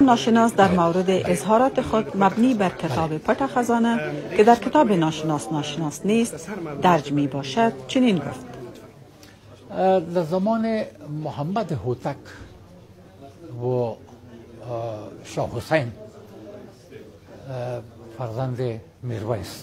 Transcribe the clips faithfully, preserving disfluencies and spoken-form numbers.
ناشناس در مورد اظهارات خود مبنی بر کتاب پت خزانه که در کتاب ناشناس ناشناس نیست درج می باشد چنین گفت: در زمان محمد هوتک و شاه حسین فرزند میرویس،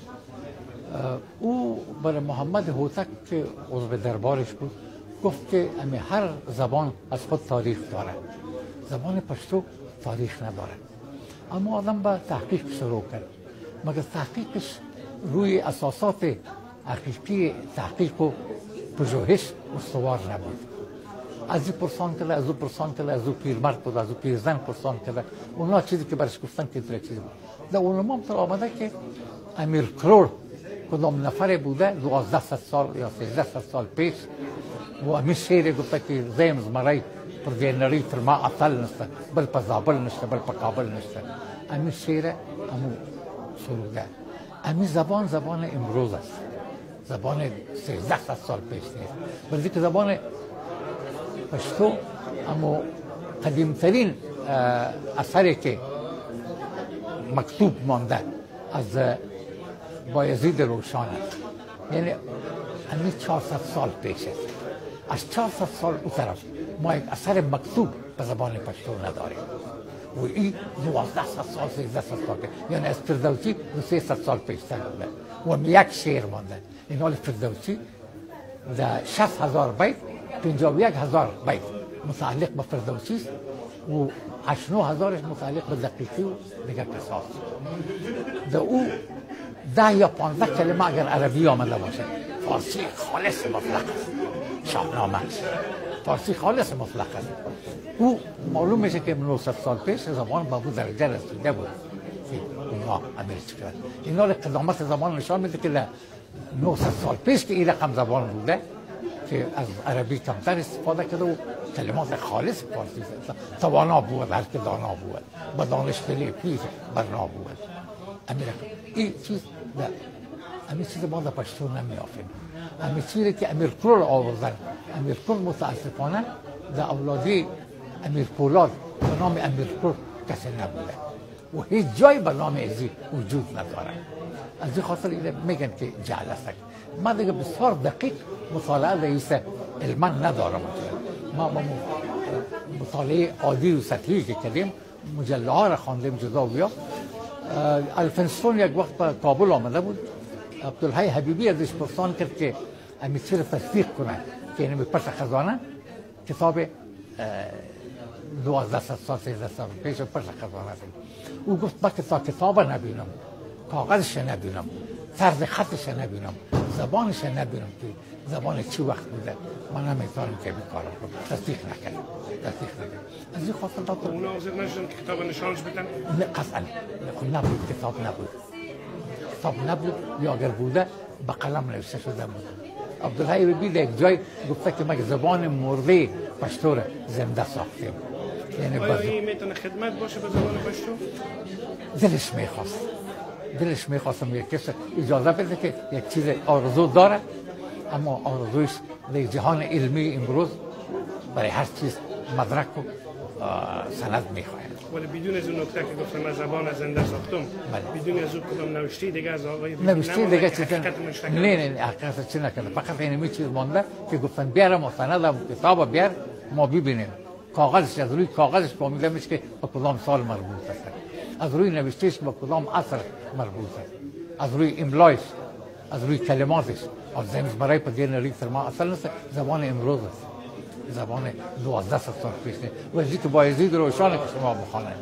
او برای محمد هوتک که عضو دربارش بود گفت که امی هر زبان از خود تاریخ داره، زبان پشتو تاریخ نداره. اما آدم با تحقیق شروع کرد، مگر تحقیقش روی اساسات حقیقی تحقیق و پژوهش استوار نبود. از این پرسان کرده، از او پرسان کرده، از او پیرمرد بود، از او پیرزن پرسان کرده، اونا چیزی که برش گفتن که در چیزی بود. در علما هم آمده که امیر کرور کدام نفر بوده دوازده سال یا سیزده سال پیش و امیر شعر گفته که زیمز مرای پر دینری تر ما اصل نسته، بل پا زابل نسته، بل پا کابل نسته. امیر شعر امو سروده. امیر زبان زبان امروز است، زبان سیزده سال پیش نیست. بلکه که زبان پشتو امو قدیمترین اثری که مکتوب مانده از بایزید روشان است، یعنی همین چهارصد سال پیش است. از چهارصد سال او طرف ما یک اثر مکتوب به زبان پشتو نداریم و این دوازده سال سیزده سال پیش، یعنی از فردوسی دو سیصد سال پیشتر بوده و یک شعر مانده. این حال فردوسی در شصت هزار بیت پنجاه و یک هزار بیت متعلق به فردوسی است و هشتاد و نه هزارش متعلق به دقیقی و دیگر قصاص. در او ده یا پانزده کلمه اگر عربی آمده باشه، فارسی خالص مطلق است، شاهنامه فارسی خالص مطلق است. او معلوم میشه که نهصد سال پیش زبان به اون درجه رسیده بود که اونها عمل کرد. این حال قدامت زبان نشان میده که نهصد سال پیش که این رقم زبان بوده که از عربی کمتر استفاده کرده و کلمات خالص فارسی توانا بود، هر که دانا بود، با دانش دلی پیر برنا بود. این چیز نه، همین چیز ما در پشتو نمیافیم. همین چیزی که امیر کرور آوردن، امیر کرور متاسفانه در اولادی امیر پولاد به نام امیر کرور کسی نبوده و هیچ جای به نام ازی وجود نداره. از این خاطر میگن که جهل است. ما دیگه بسیار دقیق مطالعه دیسته علما ندارم. ما با مطالعه عادی و سطحی که کردیم، مجله ها را خواندیم جدا و بیا. الفنستون یک وقت به کابل آمده بود، عبدالحی حبیبی ازش پرسان کرد که همین چی را تصدیق کنه که اینمی پس خزانه کتاب دوازده سال سیزده سال پیش پس خزانه است. او گفت من که تا کتاب نبینم، کاغذش نبینم، طرز خطش نبینم، زبانش نبینم که زبان چی وقت بوده، من نمیتونم که بیکارم کنم. تصدیق نکردم، تصدیق نکردم. از این خاطر دادم اونا حاضر نشدن که کتاب نشانش بدن؟ نه قطعا نبود، کتاب نبود، کتاب نبود یا اگر بوده به قلم نوشته شده بود. عبدالحی ربی در یک جای گفته که ما زبان مرده پشتو را زنده ساختیم. یعنی آیا این میتونه خدمت باشه به زبان پشتو؟ دلش میخواست، دلش میخواستم یک کس اجازه بده که یک چیز آرزو داره، اما آرزویش در جهان علمی امروز برای هر چیز مدرک و سند میخواهد. ولی بدون از اون نکته که گفتم من زبان زنده ساختم، بدون از اون کدام نوشته دیگه از آقای نوشته دیگه چیز نه نه حقیقت چی نکنه، فقط اینمی چیز مانده که گفتن بیار ما سند کتاب بیار ما ببینیم. کاغذش از روی کاغذش فهمیده میشه که به کدام سال مربوط است، از روی نوشتهش به کدام عصر مربوط است، از روی املایش، از روی کلماتش. از زمز برای پدیر ریکتر ما اصلا نیست، زبان امروز است، زبان دوازده سال پیش نیست. وزی که بایزید روشان که شما بخوانید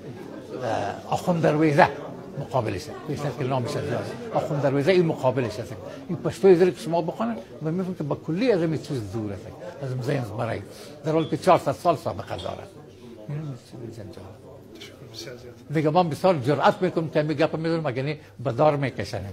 آخوند درویزه مقابلش است، بیشتر که نامش از آخوند درویزه این مقابلش است. این پشتوی زیر که شما بخوانید و میفهمید که با کلی از این چیز دور است، از زمز برای در حالی که چهارصد سال سابقه داره. دیگه من بسیار جرأت میکنم که میگم میذارم مگه به دار میکشنم.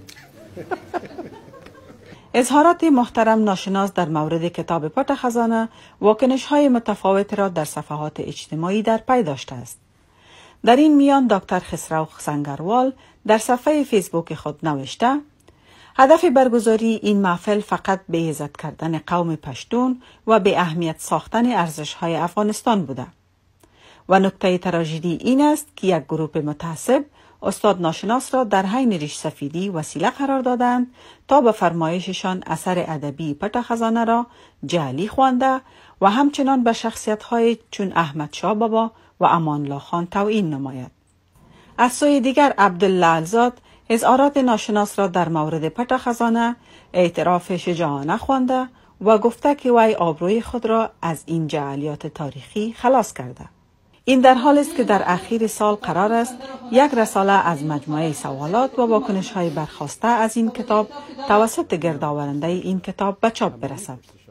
اظهارات محترم ناشناس در مورد کتاب پت خزانه واکنش های متفاوت را در صفحات اجتماعی در پی داشته است. در این میان دکتر خسرو سنگروال در صفحه فیسبوک خود نوشته: هدف برگزاری این محفل فقط به عزت کردن قوم پشتون و به اهمیت ساختن ارزش های افغانستان بوده. و نکته تراژدی این است که یک گروه متعصب استاد ناشناس را در حین ریش سفیدی وسیله قرار دادند تا به فرمایششان اثر ادبی پت خزانه را جعلی خوانده و همچنان به شخصیت‌های چون احمد شاه بابا و امان الله خان توهین نماید. از سوی دیگر عبدالله الزاد اظهارات ناشناس را در مورد پت خزانه اعتراف شجاعانه خوانده و گفته که وی آبروی خود را از این جعلیات تاریخی خلاص کرده. این در حال است که در اخیر سال قرار است یک رساله از مجموعه سوالات و واکنش‌های برخاسته از این کتاب توسط گردآورنده این کتاب به چاپ برسد.